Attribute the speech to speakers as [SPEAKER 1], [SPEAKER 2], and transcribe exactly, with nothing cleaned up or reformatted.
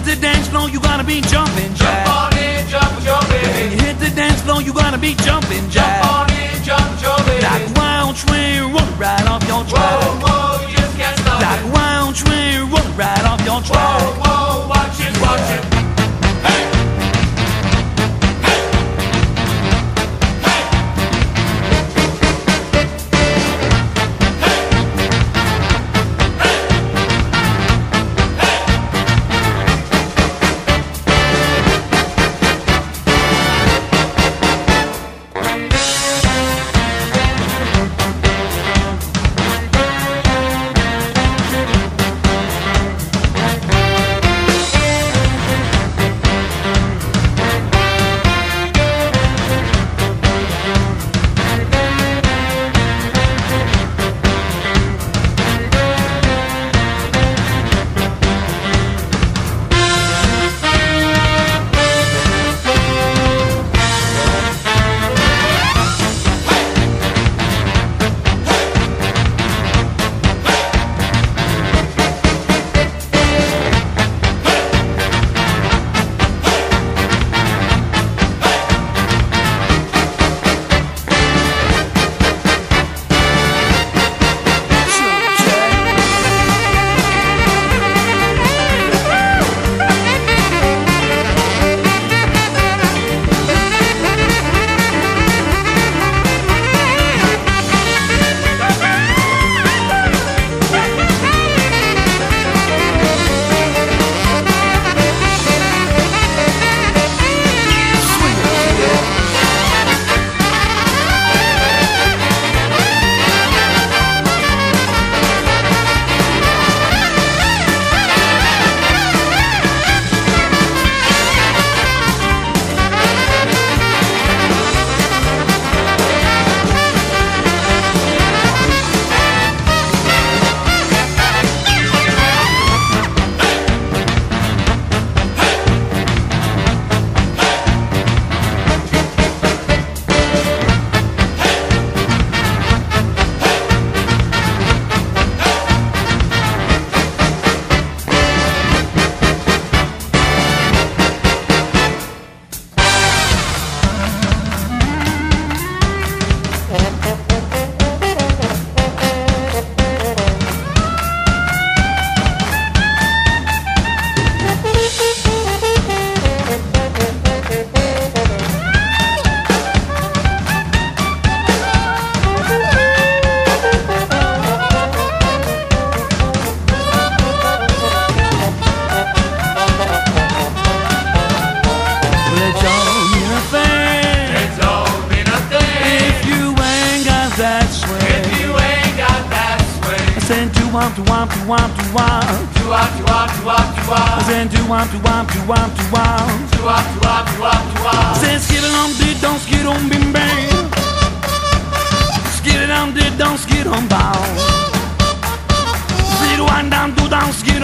[SPEAKER 1] the dance floor, you gotta be jumping jack.
[SPEAKER 2] Jump on in, jump with your
[SPEAKER 1] When
[SPEAKER 2] baby.
[SPEAKER 1] you hit the dance floor, you gotta be jumping jack.
[SPEAKER 2] Jump on in, jump with your baby.
[SPEAKER 1] Like a wild train rolling right off your track.
[SPEAKER 2] Whoa, whoa, you just can't stop
[SPEAKER 1] Like
[SPEAKER 2] it.
[SPEAKER 1] a wild train rolling right off your track.
[SPEAKER 2] Whoa, whoa, watch it, watch it. Hey! Hey! Hey!
[SPEAKER 1] womp to womp to womp to womp.
[SPEAKER 2] To womp to womp to womp to womp.
[SPEAKER 1] I said to womp to womp to womp to womp.
[SPEAKER 2] To womp to womp to womp to womp.
[SPEAKER 1] I said skid it on did don't skid on bim bang. Skid it on did don't skid on bow. Skid one down do down skid.